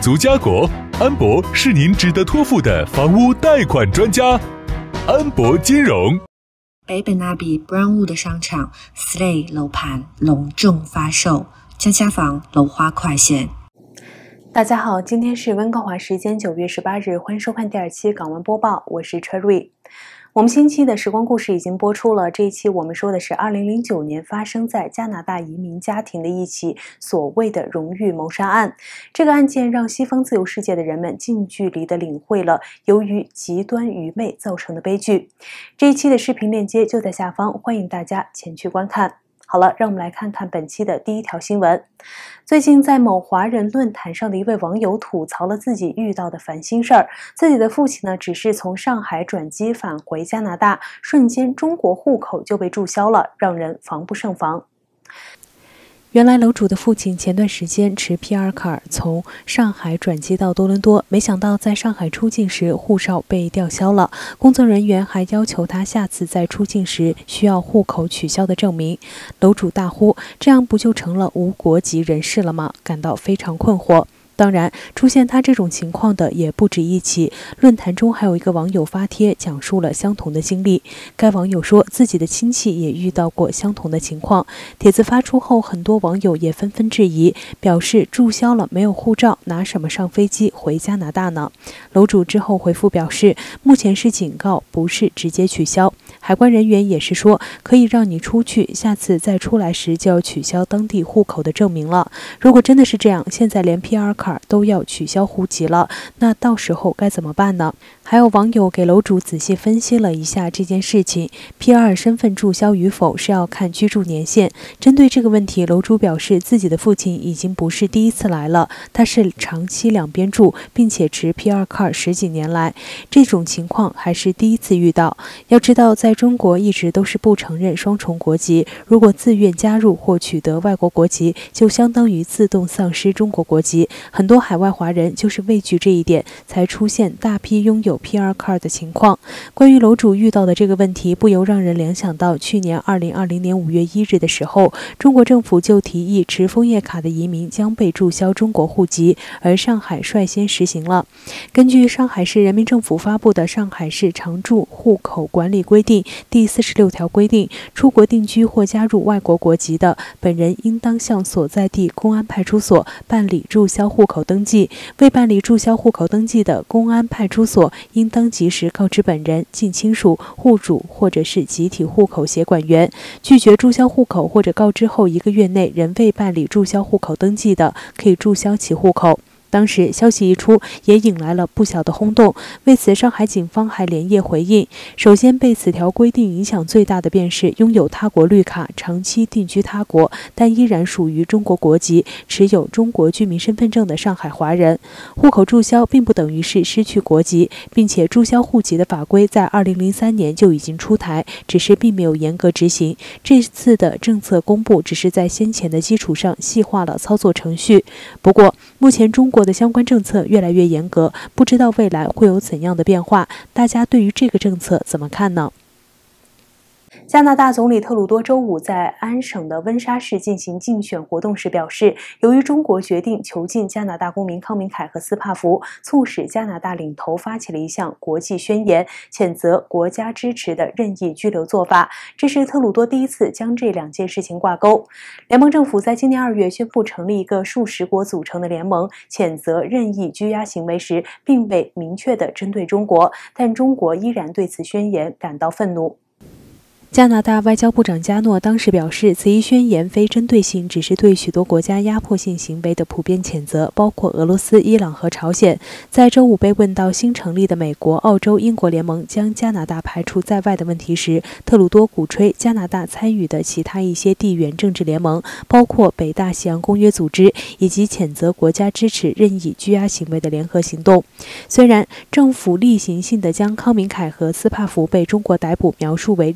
足佳果，安博是您值得托付的房屋贷款专家。安博金融。 北本阿比 Brownwood 的商场 Slay 楼盘隆重发售，家房楼花快线。 大家好，今天是温哥华时间9月18日，欢迎收看第2期港湾播报，我是 Cherry。我们新期的时光故事已经播出了，这一期我们说的是2009年发生在加拿大移民家庭的一起所谓的荣誉谋杀案。这个案件让西方自由世界的人们近距离地领会了由于极端愚昧造成的悲剧。这一期的视频链接就在下方，欢迎大家前去观看。好了，让我们来看看本期的第一条新闻。最近在某华人论坛上的一位网友吐槽了自己遇到的烦心事儿，自己的父亲呢只是从上海转机返回加拿大，瞬间中国户口就被注销了，让人防不胜防。原来楼主的父亲前段时间持 PR 卡从上海转机到多伦多，没想到在上海出境时护照被吊销了，工作人员还要求他下次再出境时需要户口取消的证明。楼主大呼，这样不就成了无国籍人士了吗？感到非常困惑。当然，出现他这种情况的也不止一起，论坛中还有一个网友发帖讲述了相同的经历。该网友说自己的亲戚也遇到过相同的情况，帖子发出后，很多网友也纷纷质疑，表示注销了没有护照，拿什么上飞机回加拿大呢？楼主之后回复表示，目前是警告，不是直接取消。海关人员也是说可以让你出去，下次再出来时就要取消当地户口的证明了。如果真的是这样，现在连 PR 卡都要取消户籍了，那到时候该怎么办呢？还有网友给楼主仔细分析了一下这件事情， PR 身份注销与否是要看居住年限。针对这个问题，楼主表示自己的父亲已经不是第一次来了，他是长期两边住，并且持 PR 卡10几年来，这种情况还是第一次遇到。要知道在中国一直都是不承认双重国籍，如果自愿加入或取得外国国籍，就相当于自动丧失中国国籍。很多海外华人就是畏惧这一点，才出现大批拥有 PR 卡的情况。关于楼主遇到的这个问题，不由让人联想到去年2020年5月1日的时候，中国政府就提议持枫叶卡的移民将被注销中国户籍，而上海率先实行了。根据上海市人民政府发布的《上海市常住户口管理规定》第46条规定，出国定居或加入外国国籍的，本人应当向所在地公安派出所办理注销户口登记。未办理注销户口登记的，公安派出所应当及时告知本人、近亲属、户主或者是集体户口协管员。拒绝注销户口或者告知后1个月内仍未办理注销户口登记的，可以注销其户口。当时消息一出，也引来了不小的轰动。为此，上海警方还连夜回应。首先，被此条规定影响最大的便是拥有他国绿卡、长期定居他国，但依然属于中国国籍、持有中国居民身份证的上海华人。户口注销并不等于是失去国籍，并且注销户籍的法规在2003年就已经出台，只是并没有严格执行。这次的政策公布只是在先前的基础上细化了操作程序。不过，目前中国的相关政策越来越严格，不知道未来会有怎样的变化，大家对于这个政策怎么看呢？加拿大总理特鲁多周五在安省的温莎市进行竞选活动时表示，由于中国决定囚禁加拿大公民康明凯和斯帕福，促使加拿大领头发起了一项国际宣言，谴责国家支持的任意拘留做法。这是特鲁多第一次将这两件事情挂钩。联邦政府在今年2月宣布成立一个数十国组成的联盟，谴责任意拘押行为时，并未明确地针对中国，但中国依然对此宣言感到愤怒。加拿大外交部长加诺当时表示，此一宣言非针对性，只是对许多国家压迫性行为的普遍谴责，包括俄罗斯、伊朗和朝鲜。在周五被问到新成立的美国、澳洲、英国联盟将加拿大排除在外的问题时，特鲁多鼓吹加拿大参与的其他一些地缘政治联盟，包括北大西洋公约组织，以及谴责国家支持任意拘押行为的联合行动。虽然政府例行性的将康明凯和斯帕福被中国逮捕描述为任意逮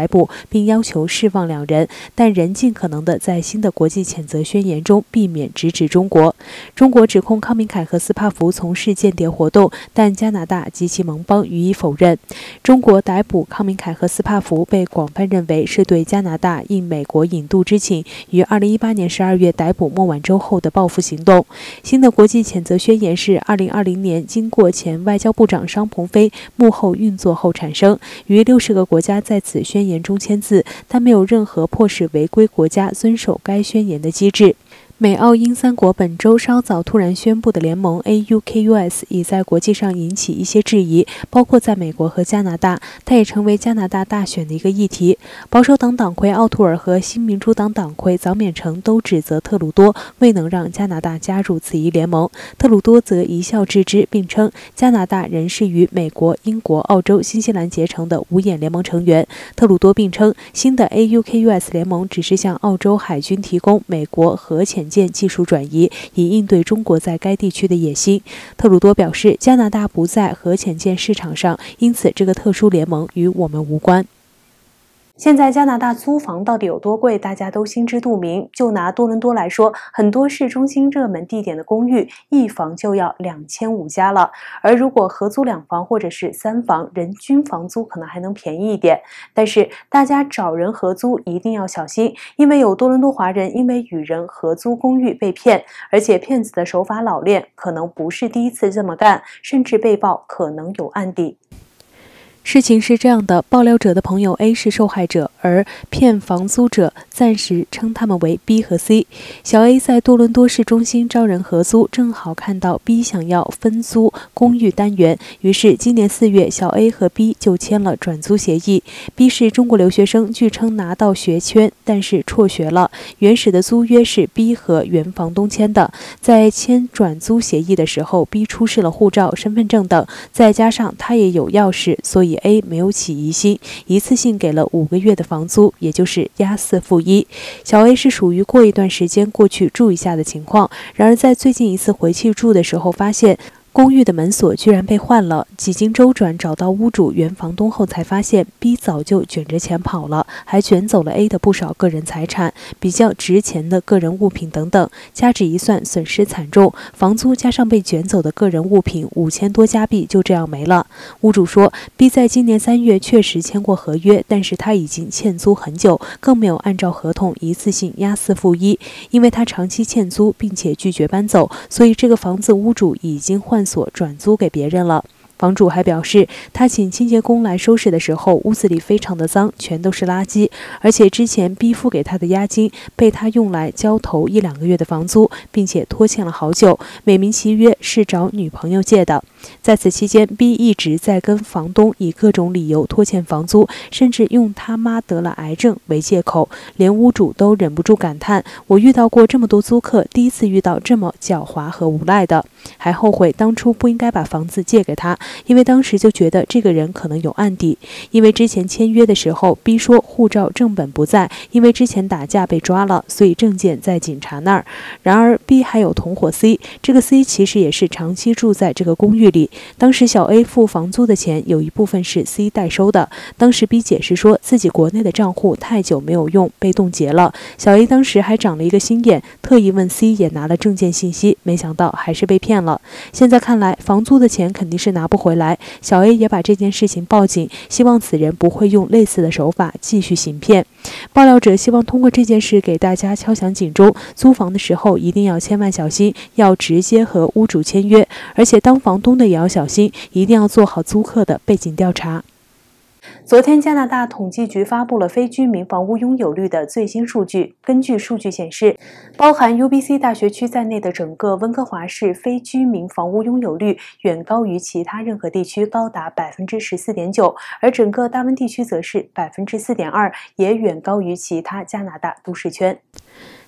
逮捕，并要求释放2人，但仍尽可能的在新的国际谴责宣言中避免直指中国。中国指控康明凯和斯帕福从事间谍活动，但加拿大及其盟邦予以否认。中国逮捕康明凯和斯帕福被广泛认为是对加拿大应美国引渡之请于2018年12月逮捕孟晚舟后的报复行动。新的国际谴责宣言是2020年经过前外交部长商鹏飞幕后运作后产生，逾60个国家在此宣言中签字，但没有任何迫使违规国家遵守该宣言的机制。美澳英3国本周稍早突然宣布的联盟 AUKUS 已在国际上引起一些质疑，包括在美国和加拿大，它也成为加拿大大选的一个议题。保守党党魁奥图尔和新民主党党魁早缅诚都指责特鲁多未能让加拿大加入此一联盟，特鲁多则一笑置之，并称加拿大仍是与美国、英国、澳洲、新西兰结成的五眼联盟成员。特鲁多并称新的 AUKUS 联盟只是向澳洲海军提供美国核潜舰技术转移，以应对中国在该地区的野心。特鲁多表示，加拿大不在核潜舰市场上，因此这个特殊联盟与我们无关。现在加拿大租房到底有多贵，大家都心知肚明。就拿多伦多来说，很多市中心热门地点的公寓，一房就要2500加了。而如果合租2房或者是3房，人均房租可能还能便宜一点。但是大家找人合租一定要小心，因为有多伦多华人因为与人合租公寓被骗，而且骗子的手法老练，可能不是第一次这么干，甚至被曝可能有案底。事情是这样的，爆料者的朋友 A 是受害者，而骗房租者暂时称他们为 B 和 C。小 A 在多伦多市中心招人合租，正好看到 B 想要分租公寓单元，于是今年4月，小 A 和 B 就签了转租协议。B 是中国留学生，据称拿到学签，但是辍学了。原始的租约是 B 和原房东签的，在签转租协议的时候 ，B 出示了护照、身份证等，再加上他也有钥匙，所以A 没有起疑心，一次性给了5个月的房租，也就是押4付1。小 A 是属于过一段时间过去住一下的情况，然而在最近一次回去住的时候，发现公寓的门锁居然被换了，几经周转找到屋主原房东后，才发现 B 早就卷着钱跑了，还卷走了 A 的不少个人财产，比较值钱的个人物品等等，加之一算损失惨重，房租加上被卷走的个人物品5000多加币就这样没了。屋主说 B 在今年3月确实签过合约，但是他已经欠租很久，更没有按照合同一次性押4付1，因为他长期欠租并且拒绝搬走，所以这个房子屋主已经换所转租给别人了。房主还表示，他请清洁工来收拾的时候，屋子里非常的脏，全都是垃圾，而且之前 B 付给他的押金被他用来交头1-2个月的房租，并且拖欠了好久，美名其曰是找女朋友借的。在此期间 ，B 一直在跟房东以各种理由拖欠房租，甚至用他妈得了癌症为借口，连屋主都忍不住感叹：“我遇到过这么多租客，第一次遇到这么狡猾和无赖的。”还后悔当初不应该把房子借给他，因为当时就觉得这个人可能有案底。因为之前签约的时候 ，B 说护照正本不在，因为之前打架被抓了，所以证件在警察那儿。然而 B 还有同伙 C， 这个 C 其实也是长期住在这个公寓里。当时小 A 付房租的钱有一部分是 C 代收的。当时 B 解释说自己国内的账户太久没有用，被冻结了。小 A 当时还长了一个心眼，特意问 C 也拿了证件信息，没想到还是被骗了。现在看来，房租的钱肯定是拿不回来。小 A 也把这件事情报警，希望此人不会用类似的手法继续行骗。爆料者希望通过这件事给大家敲响警钟，租房的时候一定要千万小心，要直接和屋主签约，而且当房东的也要小心，一定要做好租客的背景调查。昨天，加拿大统计局发布了非居民房屋拥有率的最新数据。根据数据显示，包含 UBC 大学区在内的整个温哥华市非居民房屋拥有率远高于其他任何地区，高达 14.9%， 而整个大温地区则是 4.2%， 也远高于其他加拿大都市圈。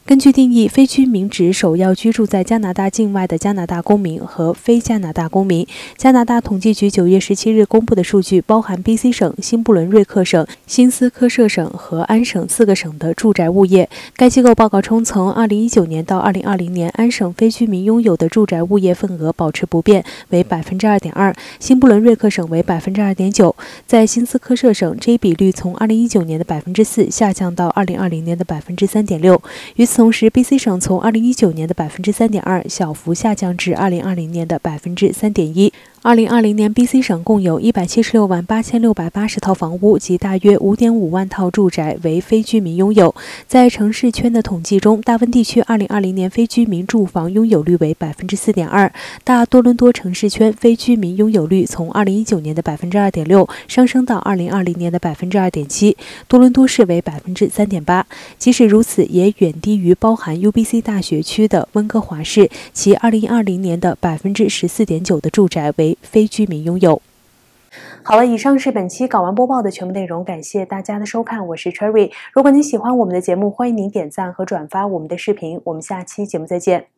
根据定义，非居民指首要居住在加拿大境外的加拿大公民和非加拿大公民。加拿大统计局9月17日公布的数据包含 BC 省、新布伦瑞克省、新斯科舍省和安省4个省的住宅物业。该机构报告称，从2019年到2020年，安省非居民拥有的住宅物业份额保持不变，为 2.2%， 新布伦瑞克省为 2.9%。在新斯科舍省，这一比率从2019年的 4% 下降到2020年的 3.6%。与此同时 ，BC 省从2019年的 3.2% 小幅下降至2020年的 3.1%。2020年 ，BC 省共有176万8680套房屋及大约5.5万套住宅为非居民拥有。在城市圈的统计中，大温地区2020年非居民住房拥有率为 4.2%， 大多伦多城市圈非居民拥有率从2019年的 2.6% 上升到2020年的 2.7%， 多伦多市为 3.8%。即使如此，也远低于包含 UBC 大学区的温哥华市，其2020年的 14.9% 的住宅为非居民拥有。好了，以上是本期港湾播报的全部内容，感谢大家的收看，我是 Cherry。如果您喜欢我们的节目，欢迎您点赞和转发我们的视频，我们下期节目再见。